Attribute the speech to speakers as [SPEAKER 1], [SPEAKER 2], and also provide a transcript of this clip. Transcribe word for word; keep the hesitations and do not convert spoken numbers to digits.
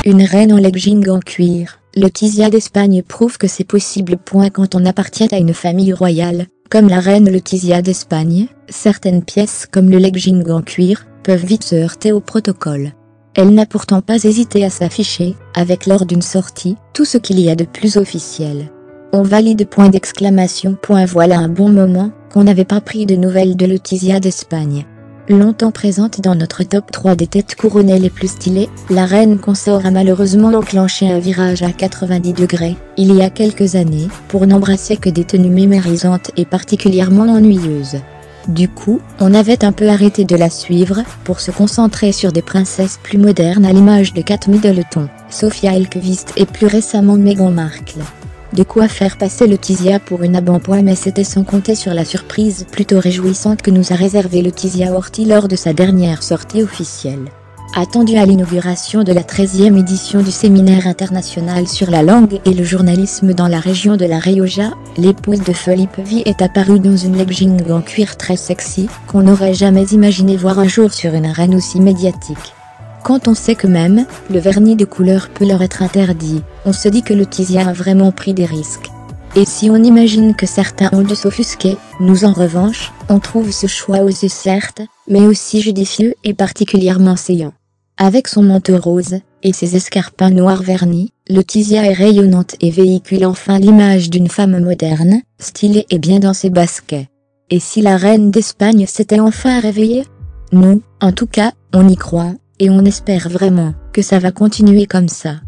[SPEAKER 1] Une reine en legging en cuir, Letizia d'Espagne prouve que c'est possible. Point quand on appartient à une famille royale, comme la reine Letizia d'Espagne, certaines pièces comme le legging en cuir, peuvent vite se heurter au protocole. Elle n'a pourtant pas hésité à s'afficher, avec lors d'une sortie, tout ce qu'il y a de plus officiel. On valide point d'exclamation point voilà un bon moment, qu'on n'avait pas pris de nouvelles de Letizia d'Espagne. Longtemps présente dans notre top trois des têtes couronnées les plus stylées, la reine consort a malheureusement enclenché un virage à quatre-vingt-dix degrés, il y a quelques années, pour n'embrasser que des tenues mémorisantes et particulièrement ennuyeuses. Du coup, on avait un peu arrêté de la suivre, pour se concentrer sur des princesses plus modernes à l'image de Kate Middleton, Sophia Elkvist et plus récemment Meghan Markle. De quoi faire passer Letizia pour une abandon, mais c'était sans compter sur la surprise plutôt réjouissante que nous a réservé Letizia Horthy lors de sa dernière sortie officielle. Attendue à l'inauguration de la treizième édition du séminaire international sur la langue et le journalisme dans la région de la Rioja, l'épouse de Philippe V est apparue dans une legging en cuir très sexy, qu'on n'aurait jamais imaginé voir un jour sur une reine aussi médiatique. Quand on sait que même, le vernis de couleur peut leur être interdit, on se dit que Letizia a vraiment pris des risques. Et si on imagine que certains ont dû s'offusquer, nous en revanche, on trouve ce choix osé certes, mais aussi judicieux et particulièrement saillant. Avec son manteau rose, et ses escarpins noirs vernis, Letizia est rayonnante et véhicule enfin l'image d'une femme moderne, stylée et bien dans ses baskets. Et si la reine d'Espagne s'était enfin réveillée? Nous, en tout cas, on y croit. Et on espère vraiment que ça va continuer comme ça.